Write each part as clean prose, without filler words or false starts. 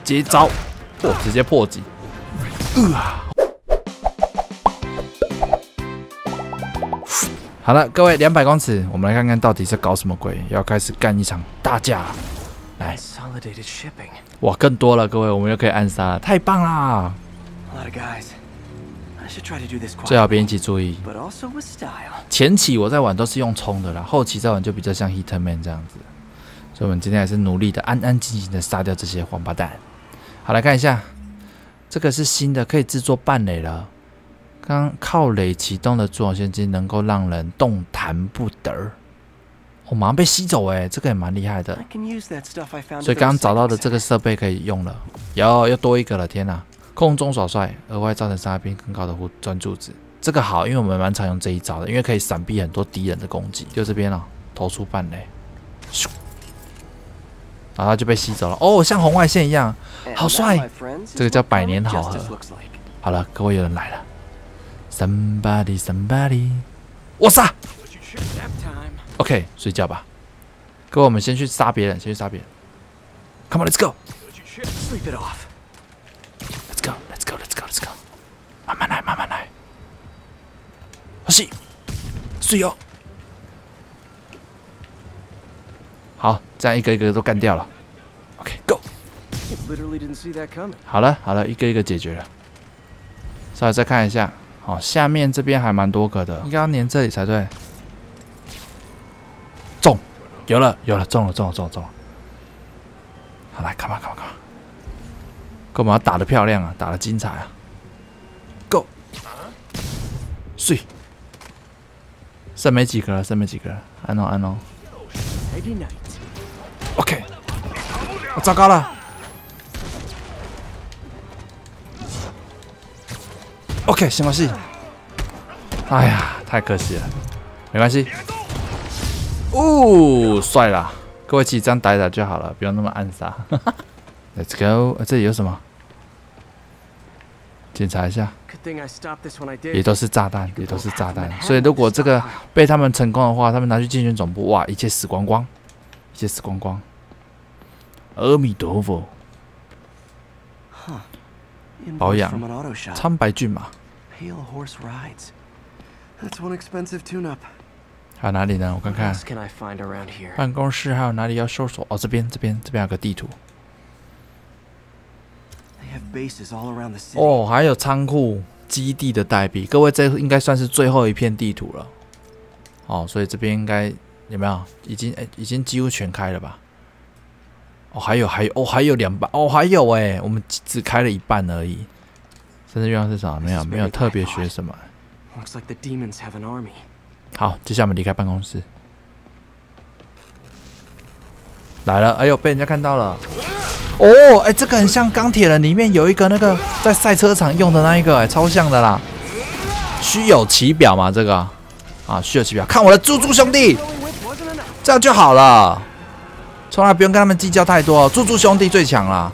接招，直接破击。好了，各位200公尺，我们来看看到底在搞什么鬼，要开始干一场大架。来，哇，更多了，各位，我们又可以暗杀了，太棒啦！最好别一起注意。前期我在玩都是用冲的啦，后期在玩就比较像 Hitman 这样子。所以我们今天还是努力的、安安静静的杀掉这些王八蛋。好，来看一下，这个是新的，可以制作半垒了。刚靠垒启动的蛛网现金能够让人动弹不得。哦，马上被吸走哎，这个也蛮厉害的。所以刚刚找到的这个设备可以用了，又多一个了，天哪！空中耍帅，额外造成伤害并更高的专注值，这个好，因为我们蛮常用这一招的，因为可以闪避很多敌人的攻击。就这边哦，投出半垒，咻，然后他就被吸走了。哦，像红外线一样，好帅！这个叫百年好合。好了，各位有人来了 ，somebody， 我杀 ，OK， 睡觉吧。各位，我们先去杀别人，Come on，let's go。Let's go， 慢慢来，好戏，睡哦。好，这样一个一个都干掉了。OK，Go。好了，一个一个解决了。稍微再看一下，好，下面这边还蛮多个的，应该要粘这里才对。中，有了，中了。好，来 ，Come on， 我们要打得漂亮啊，打得精彩啊 ！Go， 睡，剩没几个了，安哦。OK， 我糟糕了。OK， 没关系。哎呀，太可惜了，没关系。哦，帅啦！各位其实这样打一打就好了，不用那么暗杀。Let's go， 这里有什么？检查一下，也都是炸弹，所以如果这个被他们成功的话，他们拿去竞选总部，哇，一切死光光。阿弥陀佛，保养苍白骏马。还有哪里呢？我看看，办公室还有哪里要搜索？哦，这边有个地图。哦，还有仓库、基地的代币，各位，这应该算是最后一片地图了。哦，所以这边应该有没有？已经几乎全开了吧？哦，还有2半，哦，还有哎，我们只开了一半而已。生日愿望是什么？没有特别学什么。好，接下来我们离开办公室。来了，哎呦，被人家看到了。哦，哎，这个很像钢铁人里面有一个那个在赛车场用的那一个，哎，超像的啦。虚有其表嘛，这个啊，虚有其表。看我的猪兄弟，这样就好了，从来不用跟他们计较太多。猪兄弟最强啦。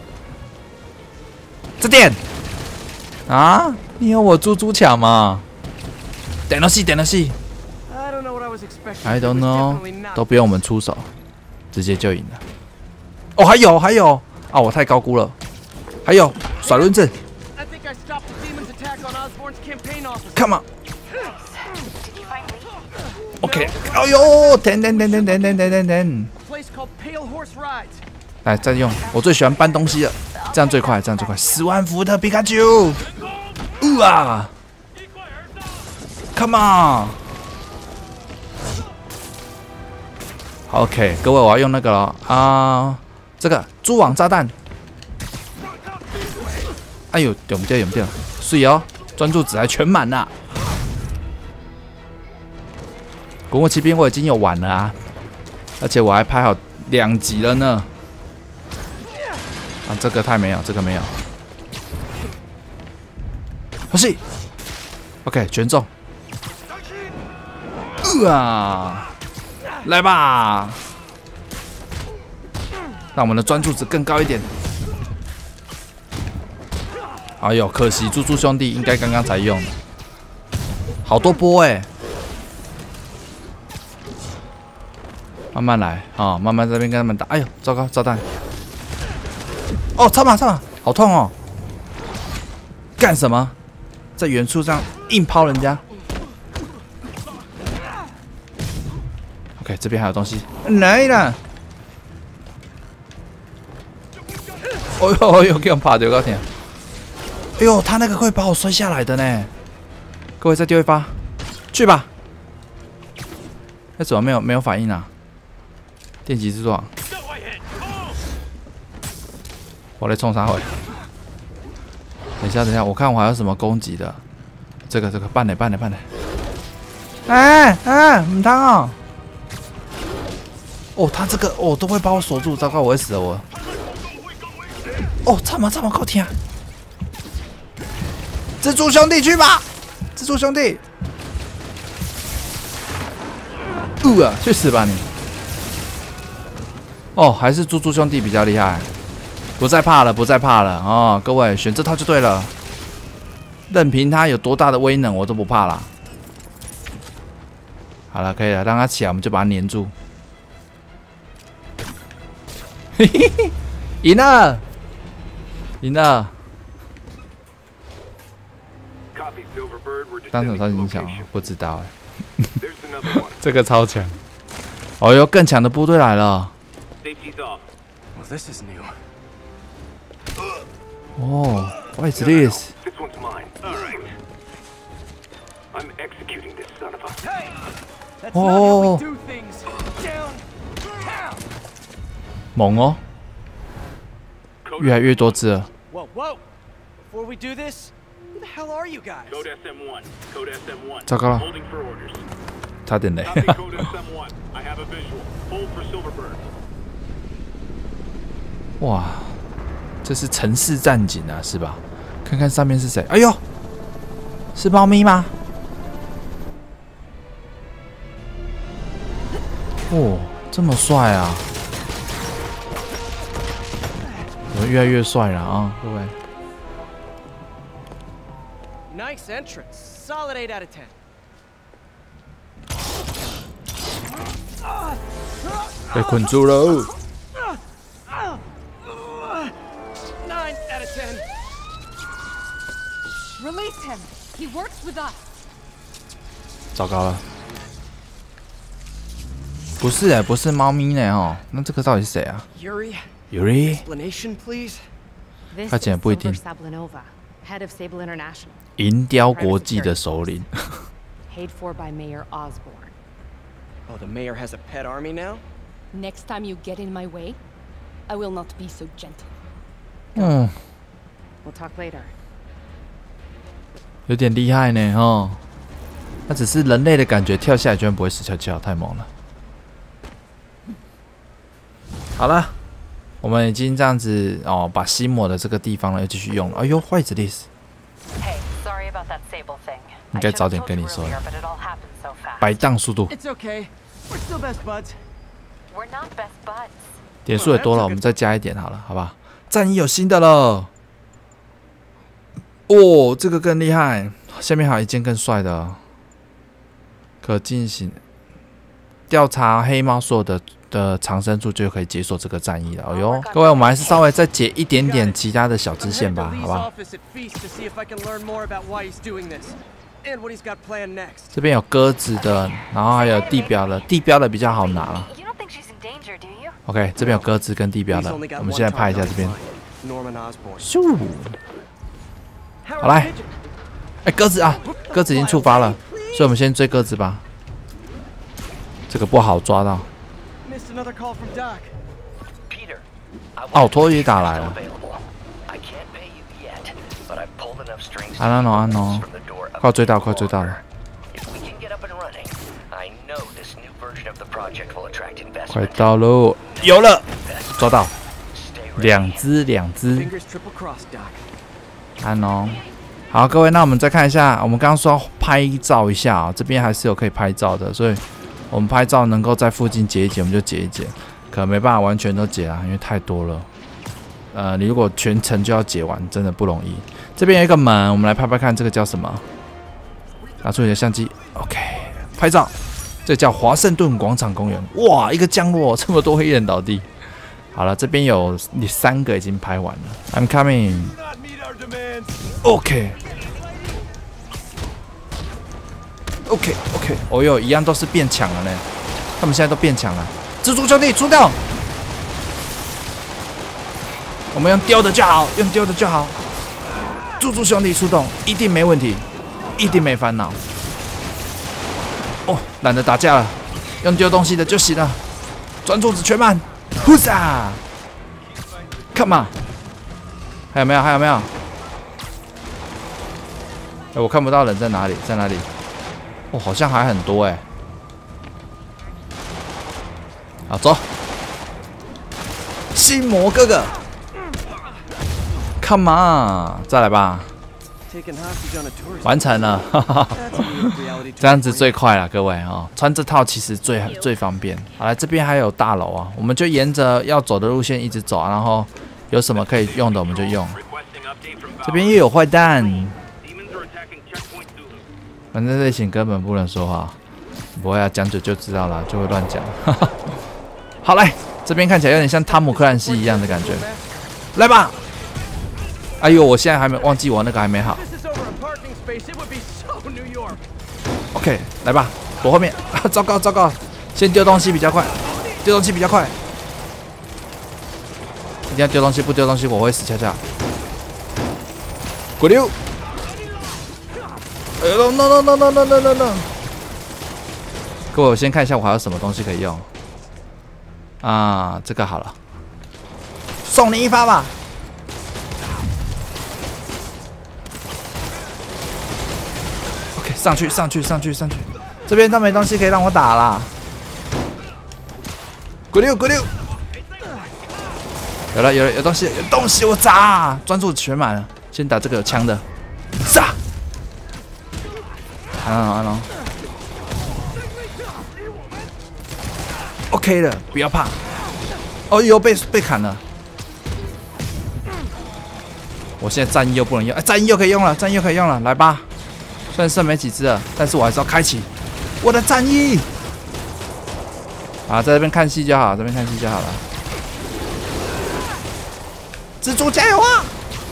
这点啊，你有我猪强吗？点了戏。I don't know， 都不用我们出手，直接就赢了。哦，还有啊！我太高估了。还有甩轮子 ，Come on。OK， 哎呦，等，来再用，我最喜欢搬东西了，这样最快。10万伏特皮卡丘，啊 ，Come on。OK， 各位，我要用那个了啊。这个蛛网炸弹，哎呦，有没掉？水哦，专注值还全满啦。滚火骑兵我已经有玩了啊，而且我还拍好2集了呢。啊，这个没有。好戏 ，OK， 全中。来吧。让我们的专注值更高一点。哎呦，可惜猪兄弟应该刚刚才用，好多波哎！慢慢来啊，慢慢这边跟他们打。哎呦，糟糕，炸弹！ 哦，操嘛操嘛，好痛哦！干什么？在远处这样硬抛人家。OK， 这边还有东西，来了！哦呦哦呦，给我爬丢高天！哎呦，他那个会把我摔下来的呢。各位再丢一发，去吧。那怎么没有反应啊？电击制作。我来冲啥回？等一下，我看我还有什么攻击的。这个办嘞。唔汤哦！哦，他这个哦都会把我锁住，糟糕，我会死了我。哦，这么高天啊！蜘蛛兄弟去吧，蜘蛛兄弟。去死吧你！哦，还是猪猪兄弟比较厉害，不再怕了哦！各位选这套就对了，任凭他有多大的威能，我都不怕啦。好了，可以了，让他起来，我们就把他黏住。嘿嘿嘿，赢了！当场超级强，不知道哎。这个超强！哦哟，更强的部队来了！哦 ，What is this？ 哦，猛哦！越来越多只了。糟糕了，差点雷。哇，这是城市战警啊，是吧？看看上面是谁？哎呦，是猫咪吗？哦，这么帅啊！我越来越帅了啊，各位。 Nice entrance. Solid 8 out of 10. 被困住喽。 9 out of 10. Release him. He works with us. 糟糕了，不是猫咪呢哦，那这个到底是谁啊 Yuri. ？Yuri， please. 他竟然不一定。 Head of Sable International. 银雕国际的首领。 Paid for by Mayor Osborne. Oh, the mayor has a pet army now? Next time you get in my way, I will not be so gentle. 嗯， We'll talk later. 有点厉害呢哦。那只是人类的感觉，跳下来居然不会死翘翘，太猛了。好了，我们已经这样子哦，把吸抹的这个地方呢又继续用了。哎呦，坏子的意思。应该早点跟你说了。摆荡速度。 It's okay. We're still best buds. We're not best buds. 点数也多了，我们再加一点好了，好吧？战役有新的了。哦，这个更厉害，下面还有一件更帅的，可进行调查黑猫所有的藏身处，就可以解锁这个战役了。哎呦，各位，我们还是稍微再解一点点其他的小支线吧，好吧？这边有鸽子的，然后还有地标的，地标的比较好拿了。OK， 这边有鸽子跟地标的，我们现在拍一下这边。咻，好来，哎，鸽子啊，鸽子已经触发了，所以我们先追鸽子吧。这个不好抓到。奥托也打来了。安喏，快追到了！快到喽！有了，抓到，两只。安喏，好，各位，那我们再看一下，我们刚刚说要拍照一下啊，这边还是有可以拍照的，所以我们拍照能够在附近截一截，我们就截一截，可能没办法完全都截啊，因为太多了。你如果全程就要截完，真的不容易。这边有一个门，我们来拍拍看，这个叫什么？拿出你的相机 ，OK， 拍照。这叫华盛顿广场公园。哇，一个降落，这么多黑人倒地， 好了，这边有3个已经拍完了。I'm coming。OK。OK。哦哟，一样都是变强了呢。他们现在都变强了。蜘蛛兄弟出动！我们用丢的就好，用丢的就好。蜘蛛兄弟出动，一定没问题，一定没烦恼。哦，懒得打架了，用丢东西的就行了。专注子全满，呼撒 ！Come on！ 还有没有？还有没有？哎，我看不到人在哪里，在哪里？哦，好像还很多哎。好，走。心魔哥哥 ，Come on！ 再来吧。完成了，哈哈，这样子最快了，各位哦。穿这套其实最方便。好来，这边还有大楼啊，我们就沿着要走的路线一直走，然后有什么可以用的我们就用。这边又有坏蛋，反正类型根本不能说话，不会啊，讲久就知道了，就会乱讲。好来，这边看起来有点像汤姆克兰西一样的感觉，来吧。哎呦，我现在还没忘记我那个还没好。OK， 来吧，躲后面。啊，糟糕糟糕，先丢东西比较快，丢东西比较快。一定要丢东西，不丢东西我会死恰恰。滚溜！哎呦 ，no！ 各位，我先看一下我还有什么东西可以用。啊，这个好了，送你一发吧。上去！这边都没东西可以让我打啦。滚溜！有东西，有东西我砸！专注全满了，先打这个有枪的，杀！安龙 ，OK 了，不要怕。哦呦，被砍了。我现在战役又不能用，哎，战役又可以用了，来吧。虽然剩没几只了，但是我还是要开启我的战役。啊，在这边看戏就好，了。蜘蛛加油啊！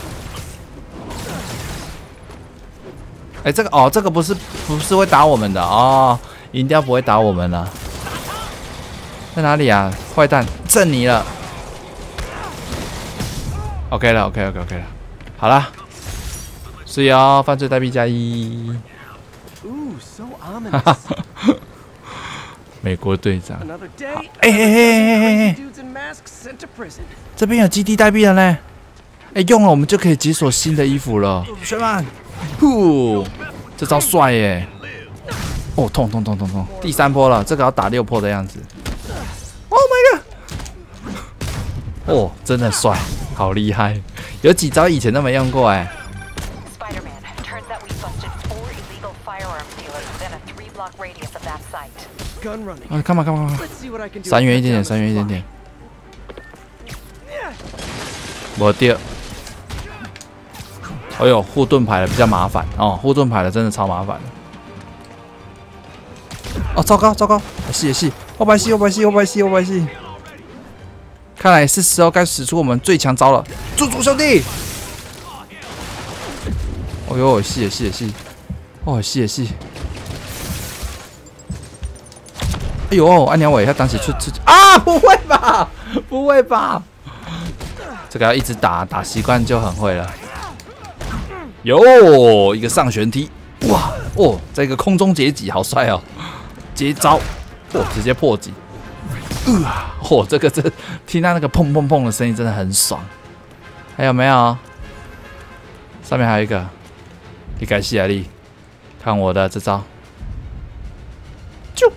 哎，这个不是会打我们的哦，一定要不会打我们了。在哪里啊？坏蛋，正你了。OK 了，好了。是哦，犯罪代币加1。哈哈，美国队长。哎，这边有基地代币了呢。哎，用了我们就可以解锁新的衣服了。学们，呼，这招帅耶！哦，痛！第3波了，这个要打6波的样子。Oh my god！ 哦，真的帅，好厉害！有几招以前都没用过哎。啊，干嘛？闪远一点点。没掉。哎呦，护盾牌的比较麻烦哦，护盾牌的真的超麻烦。哦，糟糕！戏，后排戏。看来是时候该使出我们最强招了，猪兄弟！哦呦，戏！哦，戏！哎呦，安鸟尾他当起出啊！不会吧？这个要一直打习惯就很会了。有一个上旋踢，哇哦，这个空中截击好帅哦！接招，哦，直接破击。哦，这听到那个砰砰砰的声音真的很爽。还有没有？上面还有一个，你改西亚利，看我的这招，就，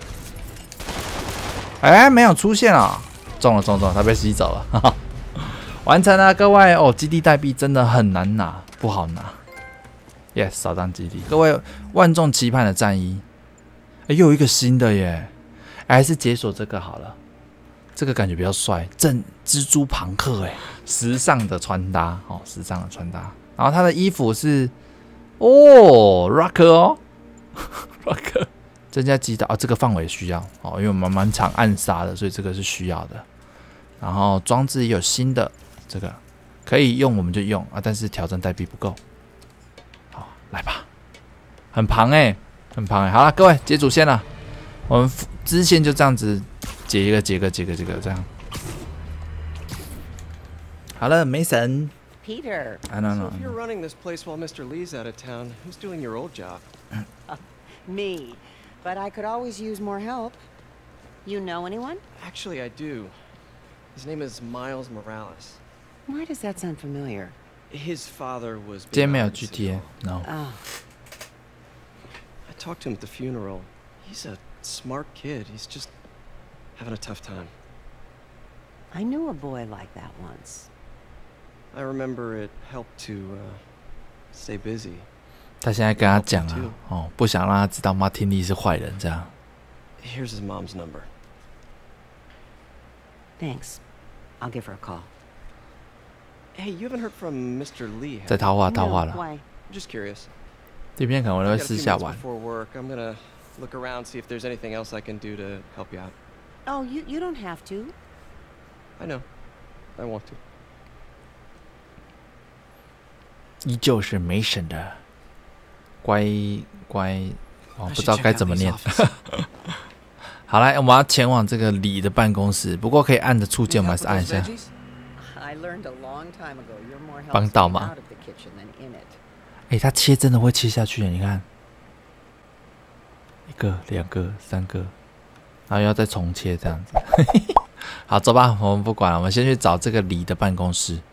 哎，没有出现啊，中了，他被吸走了，哈哈，完成了，各位哦，基地代币真的很难拿，不好拿 ，yes， 扫荡基地，各位万众期盼的战衣，哎，又有一个新的耶，还是解锁这个好了。这个感觉比较帅，正蜘蛛朋克哎，时尚的穿搭哦，然后他的衣服是rocker 哦，rocker 增加击打啊，这个范围需要哦，因为我们蛮常暗杀的，所以这个是需要的。 然后装置也有新的，这个可以用我们就用啊，但是挑战代币不够。好，来吧，很庞哎、很庞哎、好了，各位接主线了，我们支线就这样子解一个这样。好了，梅神。 Peter. I don't So know. if you're running this place while Mr. Lee's out of town, who's doing your old job? Me. But I could always use more help. You know anyone? Actually, I do. His name is Miles Morales. Why does that sound familiar? His father was 今天没有 Bernard GTA Siegel. no。 Oh, I talked to him at the funeral. He's a smart kid. He's just having a tough time. I knew a boy like that once. I remember it helped to stay busy. 他现在跟他讲啊，哦，不想让他知道马丁利是坏人，这样。 Here's his mom's number. Thanks. I'll give her a call. Hey, you haven't heard from Mr. Lee, 在 have 套话 No, 套话了， why? you? I'm just curious. 这边可能 I 会 got a 私 few 下 minutes 玩。 before work. I'm gonna look around, see if there's anything else I can do to help you out. Oh, you don't have to. I know. I want to. 依旧是没神的，乖，我 I 不 should 知道 check 该 out 怎么 Lee's 念。 office. 好来，我们要前往这个李的办公室，不过可以按着触键，我们还是按一下。 I learned a long time ago you're more 帮 helpful 倒吗？ out of the kitchen than in it. 哎，它切真的会切下去，你看，一个、两个、三个，然后要再重切这样子。好，走吧，我们不管了，我们先去找这个李的办公室。